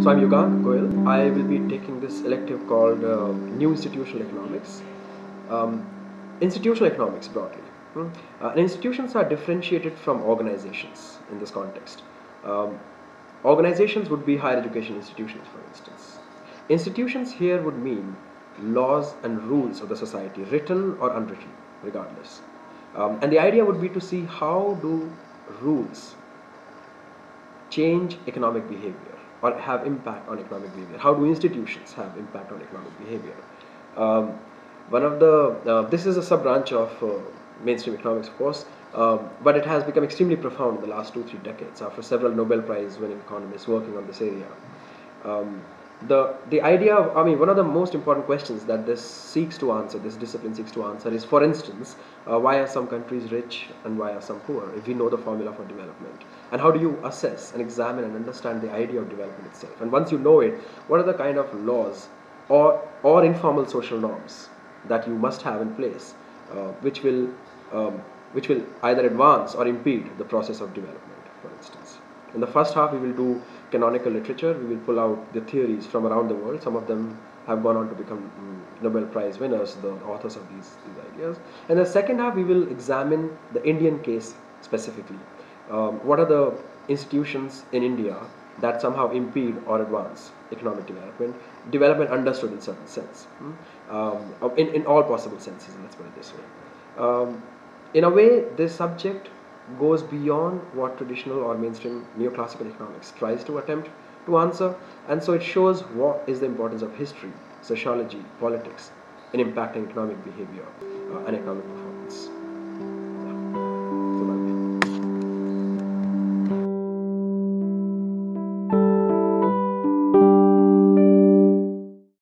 So I'm Yugant Goyal. I will be taking this elective called New Institutional Economics. Um, Institutional economics broadly. And institutions are differentiated from organizations in this context. Um, Organizations would be higher education institutions, for instance. Institutions here would mean laws and rules of the society, written or unwritten, regardless. And the idea would be to see how do rules change economic behavior or have impact on economic behavior? How do institutions have impact on economic behavior? Um, one of the This is a sub branch of mainstream economics, of course, but it has become extremely profound in the last 2-3 decades after several Nobel Prize winning economists working on this area. Um, the idea of, I mean, one of the most important questions that this discipline seeks to answer is, for instance, why are some countries rich and why are some poor, if we know the formula for development? And how do you assess and examine and understand the idea of development itself? And once you know it, what are the kind of laws or informal social norms that you must have in place, which will either advance or impede the process of development, for instance. In the first half, we will do canonical literature. We will pull out the theories from around the world. Some of them have gone on to become Nobel Prize winners, the authors of these ideas. And the second half, we will examine the Indian case specifically. What are the institutions in India that somehow impede or advance economic development? Development understood in certain sense, in all possible senses, let's put it this way. In a way, this subject goes beyond what traditional or mainstream neoclassical economics tries to attempt to answer, and so it shows what is the importance of history, sociology, politics in impacting economic behavior and economic performance.